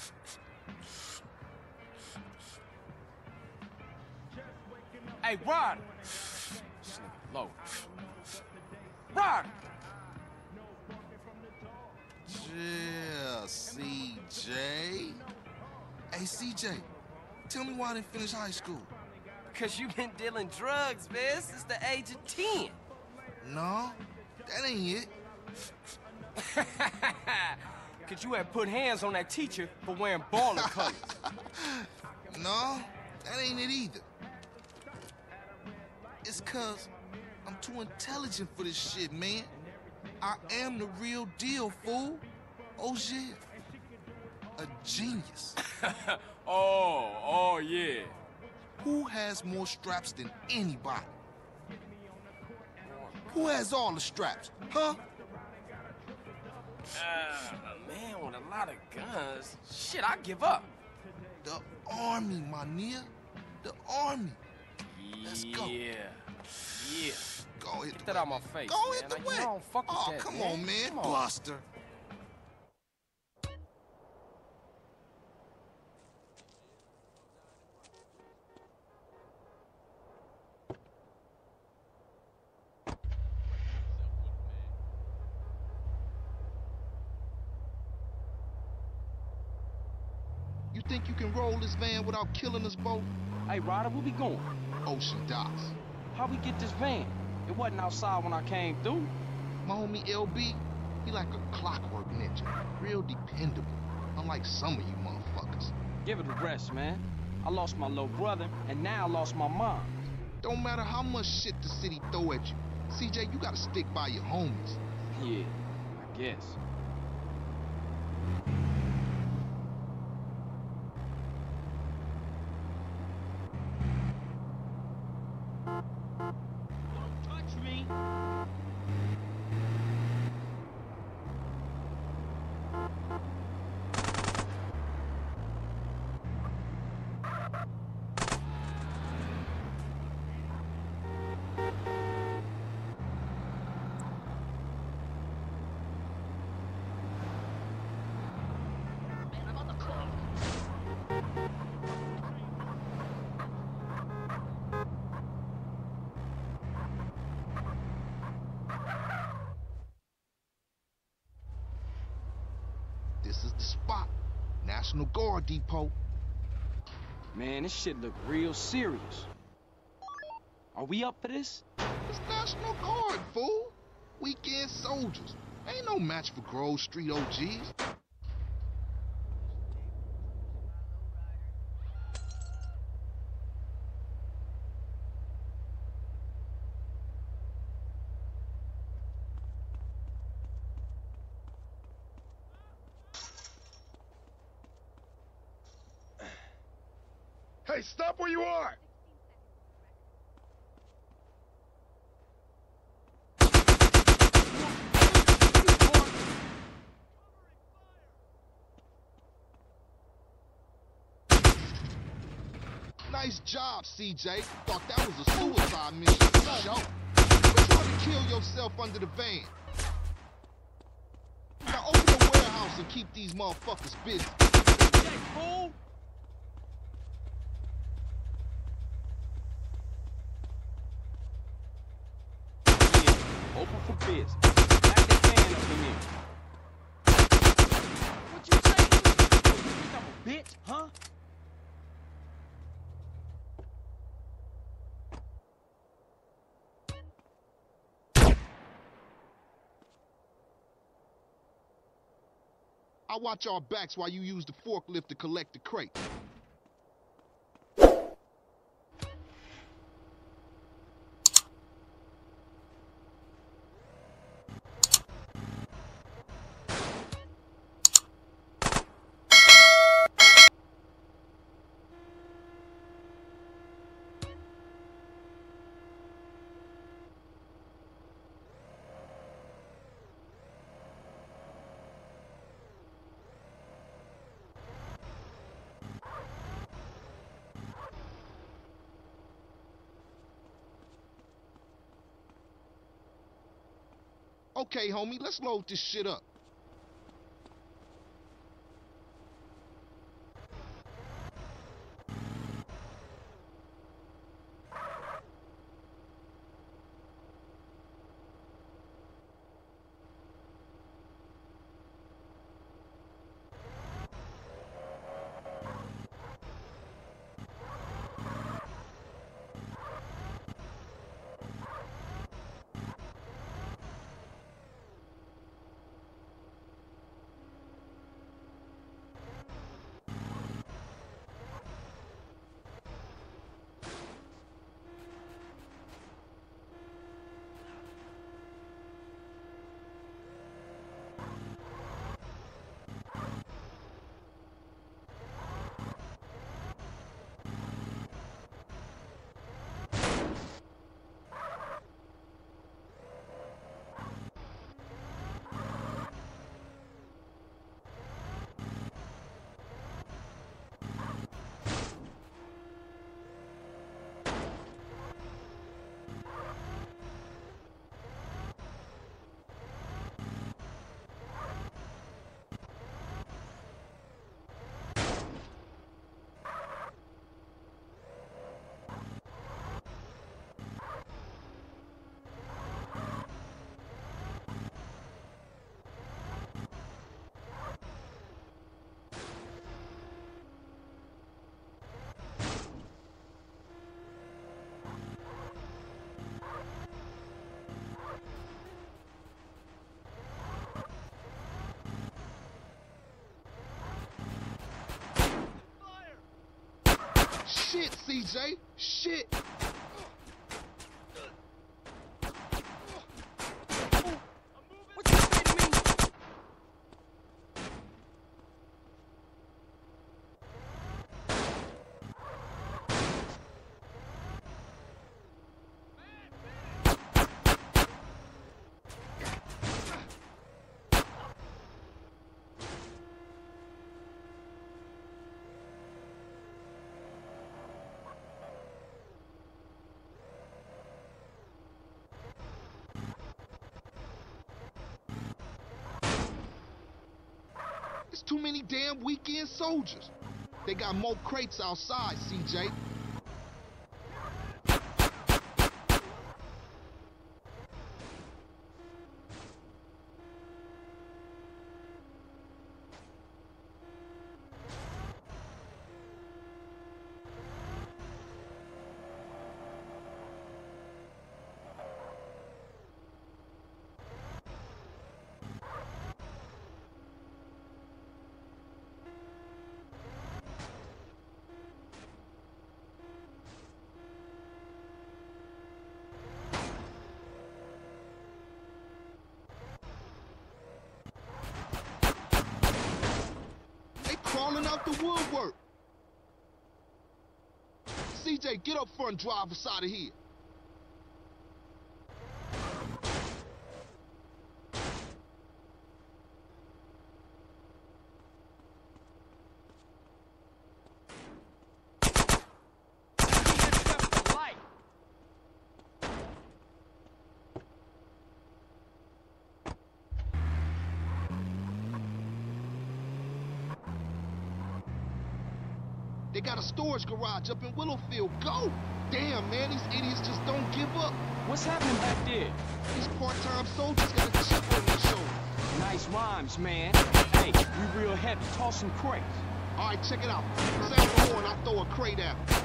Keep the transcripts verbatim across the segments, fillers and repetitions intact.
Hey, Rod! This nigga low. Rod! Yeah, C J. Hey, C J, tell me why I didn't finish high school. Because you been dealing drugs, man, since the age of ten. No, that ain't it. Because you had put hands on that teacher for wearing baller colors. No, that ain't it either. It's cause I'm too intelligent for this shit, man. I am the real deal, fool. Oh, yeah. A genius. oh, oh, yeah. Who has more straps than anybody? Who has all the straps, huh? Uh, a man with a lot of guns. Shit, I give up. The army, my nigga. The army. Let's go. Yeah. Yeah. Go hit Get the that out my face, Go man. hit the Like, wet. you don't fuck with oh, that, come man. on, man. Come on. Buster. You think you can roll this van without killing us both? Hey, Ryder, where we going? Ocean docks. How we get this van? It wasn't outside when I came through. My homie L B, he like a clockwork ninja. Real dependable. Unlike some of you motherfuckers. Give it a rest, man. I lost my little brother, and now I lost my mom. Don't matter how much shit the city throw at you. C J, you gotta stick by your homies. Yeah, I guess. Don't touch me! This is the spot. National Guard Depot. Man, this shit look real serious. Are we up for this? It's National Guard, fool. Weekend soldiers. Ain't no match for Grove Street O Gs. Hey, stop where you are! Nice job, C J. Thought that was a suicide mission for sure. You trying to kill yourself under the van. Now open the warehouse and keep these motherfuckers busy. Hey, fool! Open for business. Back the fan up in here. What you say? Oh, you think I'm a bitch, huh? I watch our backs while you use the forklift to collect the crate. Okay, homie, let's load this shit up. Shit, C J. Shit. What you say to me? It's too many damn weekend soldiers. They got more crates outside, C J. Crawling out the woodwork. C J, get up front and drive us out of here. They got a storage garage up in Willowfield. Go! Damn, man, these idiots just don't give up. What's happening back there? These part-time soldiers got a chip on their shoulder. Nice rhymes, man. Hey, we real heavy. Toss some crates. All right, check it out. Sound the horn, I'll throw a crate at them.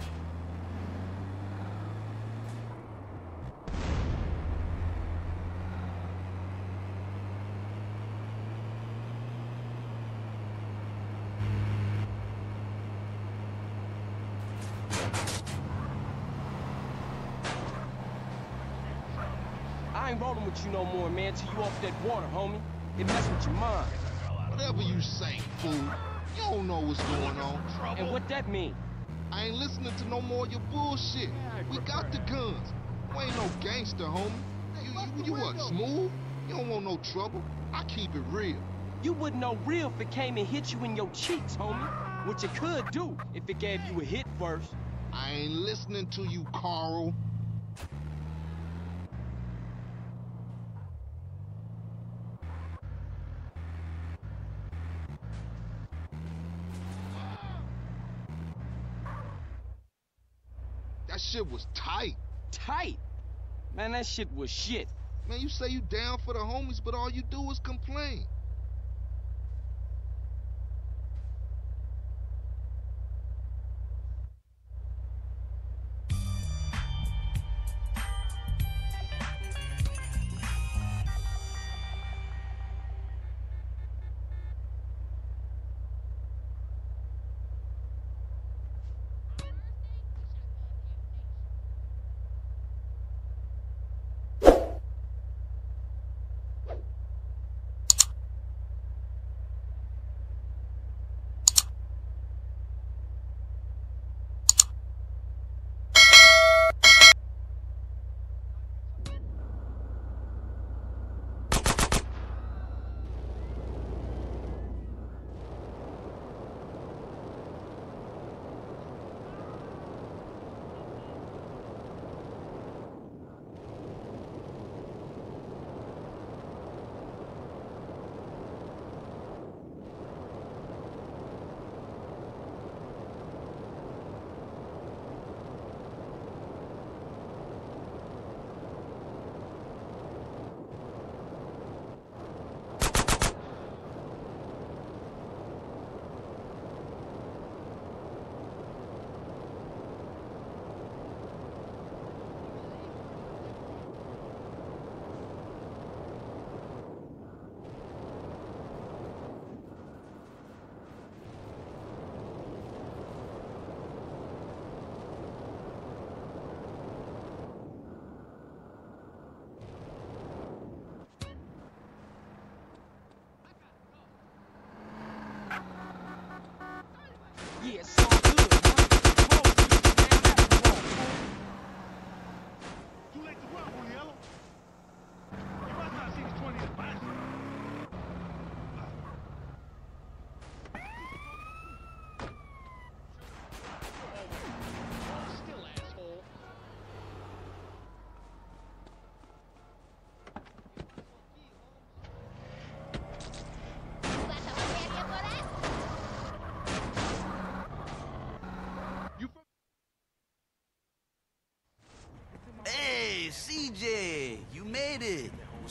I ain't rolling with you no more, man, till you off that water, homie. It mess with your mind. Whatever you say, fool. You don't know what's going on. And what that mean? I ain't listening to no more of your bullshit. We got the guns. You ain't no gangster, homie. You, you, you what, smooth? You don't want no trouble. I keep it real. You wouldn't know real if it came and hit you in your cheeks, homie. What you could do if it gave you a hit first. I ain't listening to you, Carl. That shit was tight. Tight? Man, that shit was shit. Man, you say you down for the homies, but all you do is complain.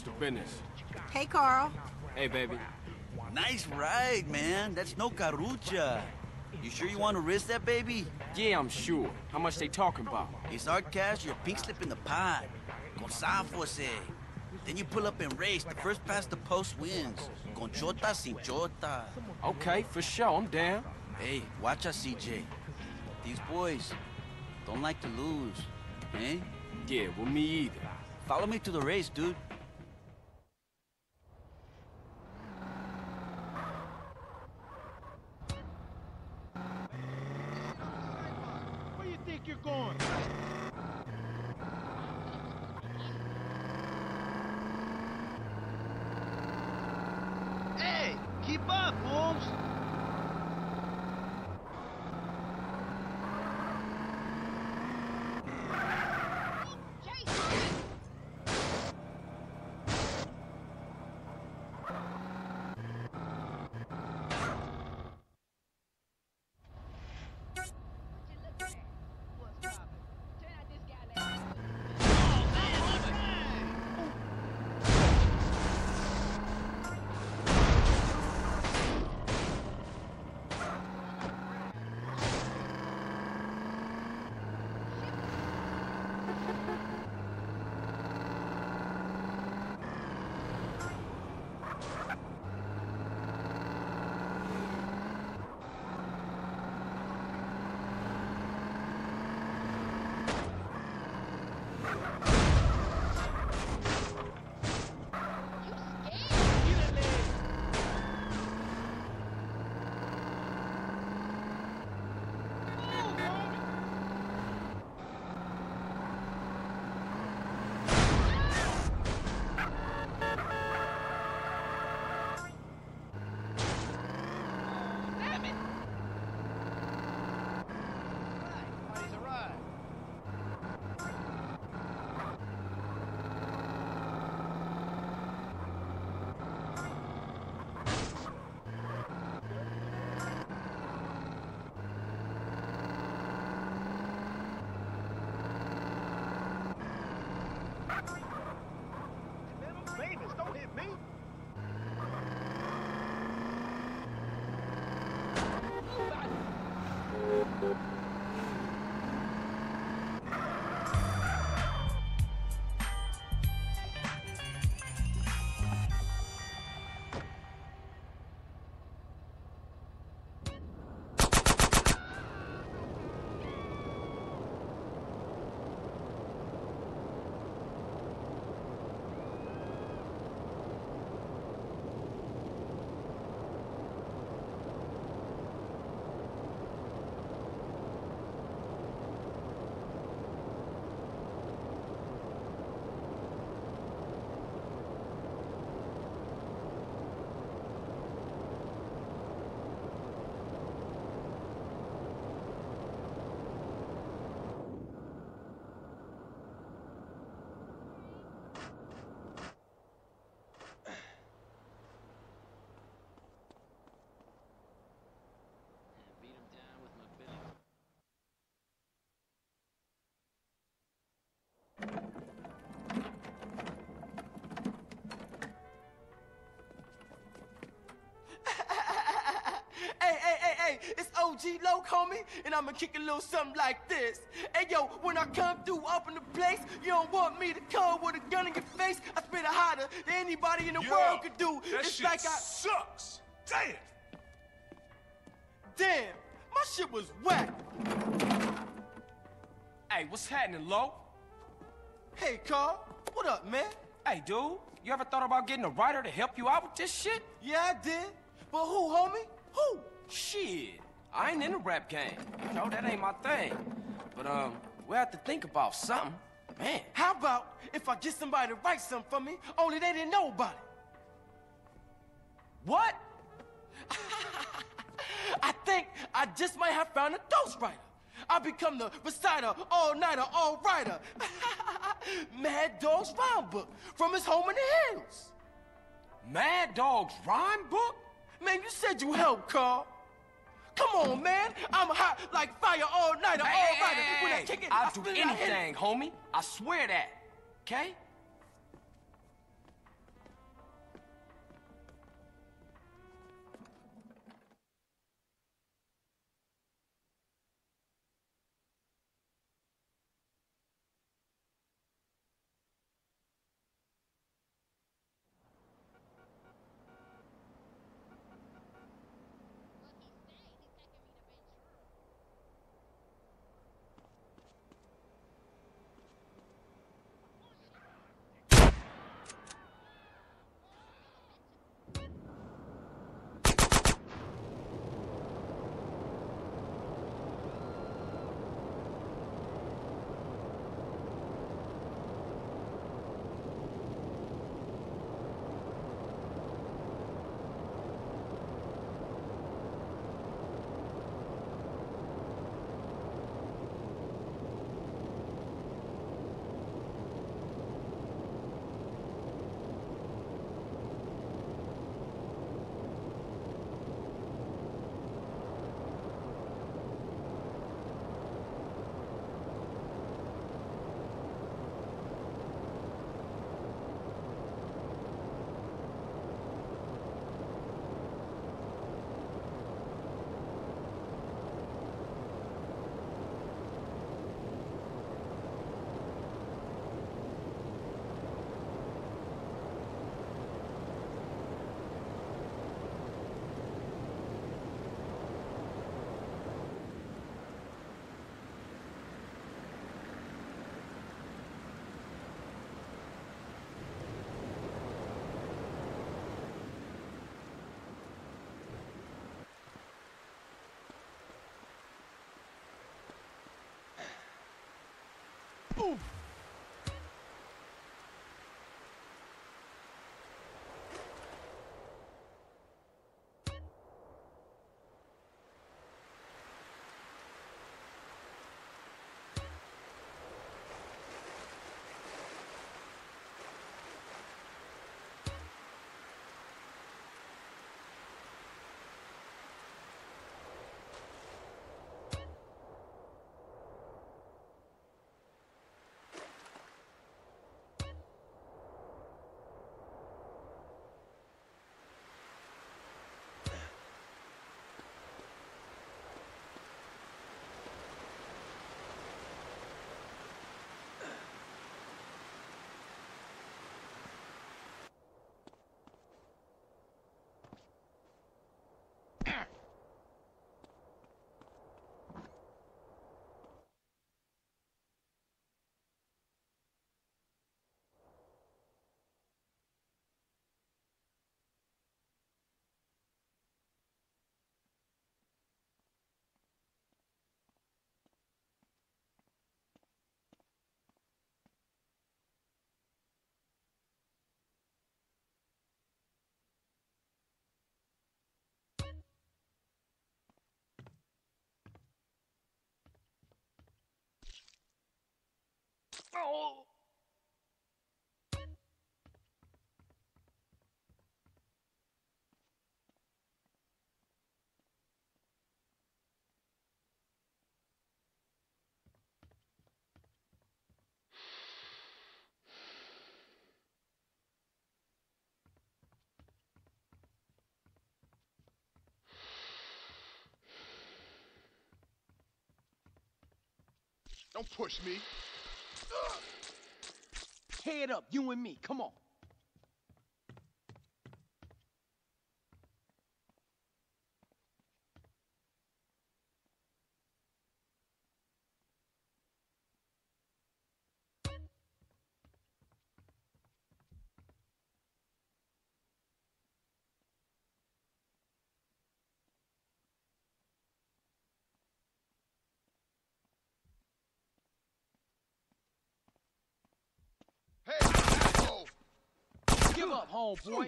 the business? Hey, Carl. Hey, baby. Nice ride, man. That's no carucha. You sure you want to risk that, baby? Yeah, I'm sure. How much they talking about? It's our cash, your pink slip in the pot. Con Sanfose. Then you pull up and race. The first past the post wins. Con chota sin chota. Okay, for sure. I'm down. Hey, watch us, C J. These boys don't like to lose, eh? Yeah, well, me either. Follow me to the race, dude. Where you think you're going? Hey, keep up, Holmes. Don't hit me. Hey, hey, hey, hey, it's O G Loc, homie, and I'ma kick a little something like this. Hey, yo, when I come through up in the place, you don't want me to come with a gun in your face. I spit it harder than anybody in the Yo, world could do. That It's shit like I... sucks. Damn. Damn, my shit was whack. Hey, what's happening, Lo? Hey, Carl, what up, man? Hey, dude, you ever thought about getting a writer to help you out with this shit? Yeah, I did. But who, homie? Who? Shit, I ain't in the rap game. You know, that ain't my thing. But, um, we have to think about something. Man. How about if I get somebody to write something for me, only they didn't know about it? What? I think I just might have found a ghostwriter. I become the reciter, all-nighter, all-writer. Mad Dog's rhyme book from his home in the hills. Mad Dog's rhyme book? Man, you said you helped, Carl. Come on, man. I'm hot like fire all-nighter, Hey, all-righter. hey, When I hey, kick it, I'll I do spit it, I hit it. anything, homie. I swear that. Okay? Oh! Don't push me. Head up, you and me, come on. Hey, asshole! Give up, homeboy.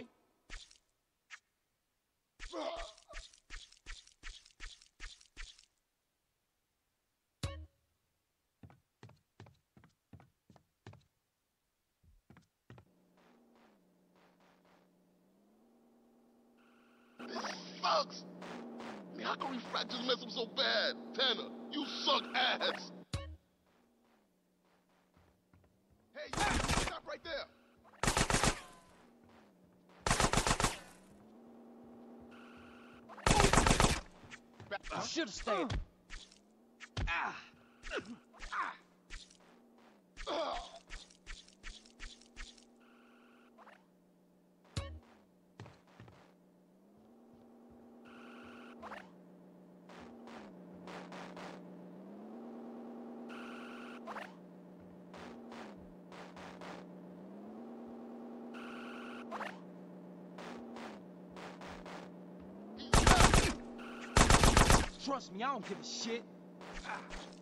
This sucks! I mean, how can refractors mess up so bad? Tanner, you suck ass! Hey, you, stop right there! You should have stayed. Ah. Ah. Trust me, I don't give a shit. Ah.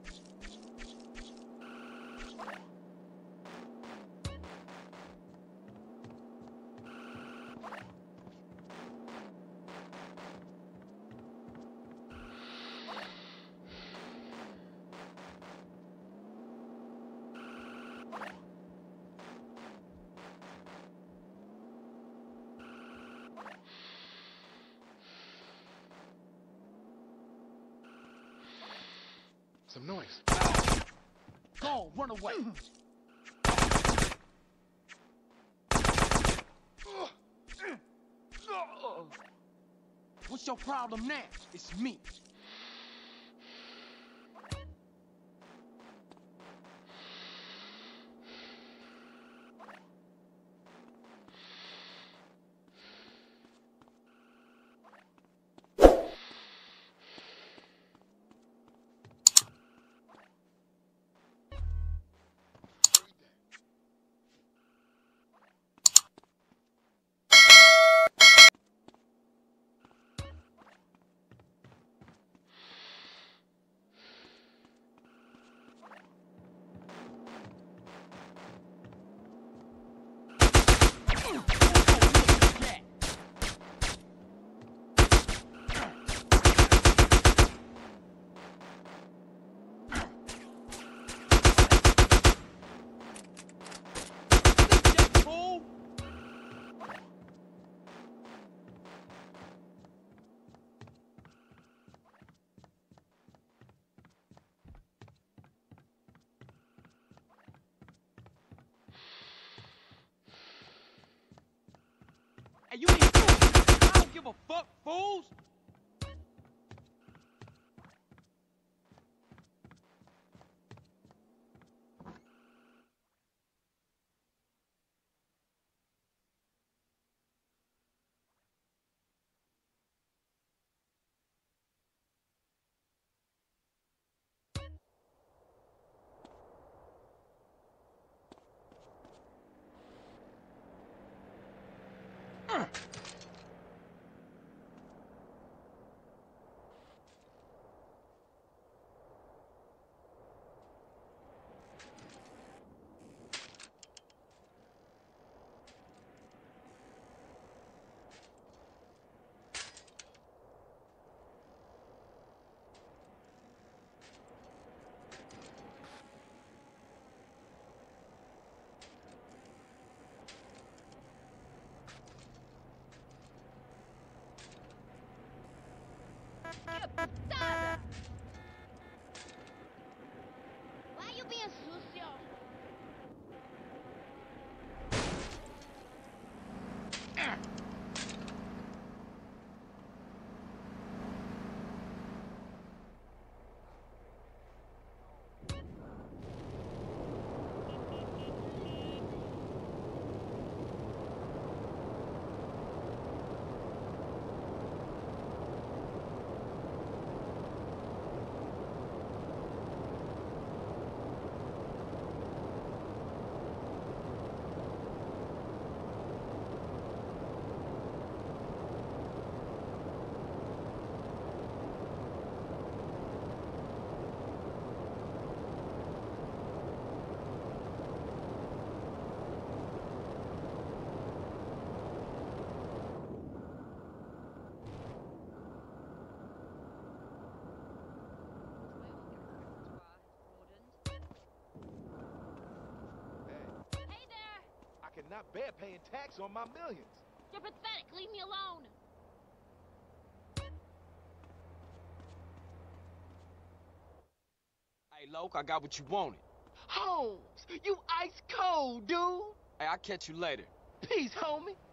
Some noise. Go on, run away. What's your problem now? It's me. Hey, you ain't fools. I don't give a fuck, fools. Why you being sucio? I cannot bear paying tax on my millions. You're pathetic. Leave me alone. Hey, Loke, I got what you wanted. Holmes, you ice cold, dude. Hey, I'll catch you later. Peace, homie.